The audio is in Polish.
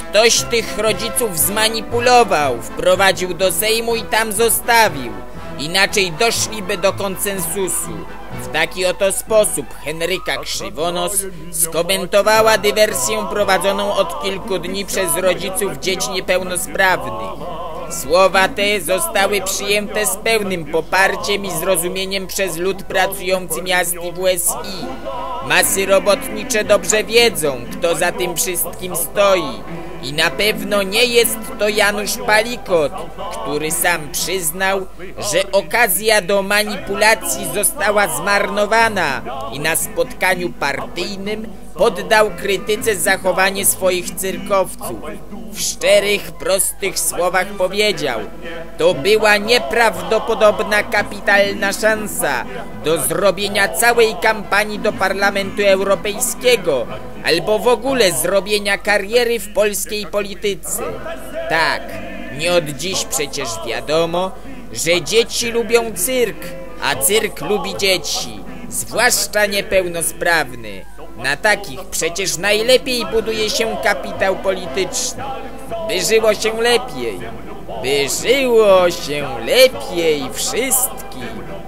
Ktoś tych rodziców zmanipulował, wprowadził do Sejmu i tam zostawił. Inaczej doszliby do konsensusu. W taki oto sposób Henryka Krzywonos skomentowała dywersję prowadzoną od kilku dni przez rodziców dzieci niepełnosprawnych. Słowa te zostały przyjęte z pełnym poparciem i zrozumieniem przez lud pracujący miast i WSI. Masy robotnicze dobrze wiedzą, kto za tym wszystkim stoi. I na pewno nie jest to Janusz Palikot, który sam przyznał, że okazja do manipulacji została zmarnowana i na spotkaniu partyjnym poddał krytyce zachowanie swoich cyrkowców. W szczerych, prostych słowach powiedział: to była nieprawdopodobna, kapitalna szansa do zrobienia całej kampanii do Parlamentu Europejskiego, albo w ogóle zrobienia kariery w polskiej polityce. Tak, nie od dziś przecież wiadomo, że dzieci lubią cyrk, a cyrk lubi dzieci, zwłaszcza niepełnosprawne. Na takich przecież najlepiej buduje się kapitał polityczny. By żyło się lepiej. By żyło się lepiej wszystkim.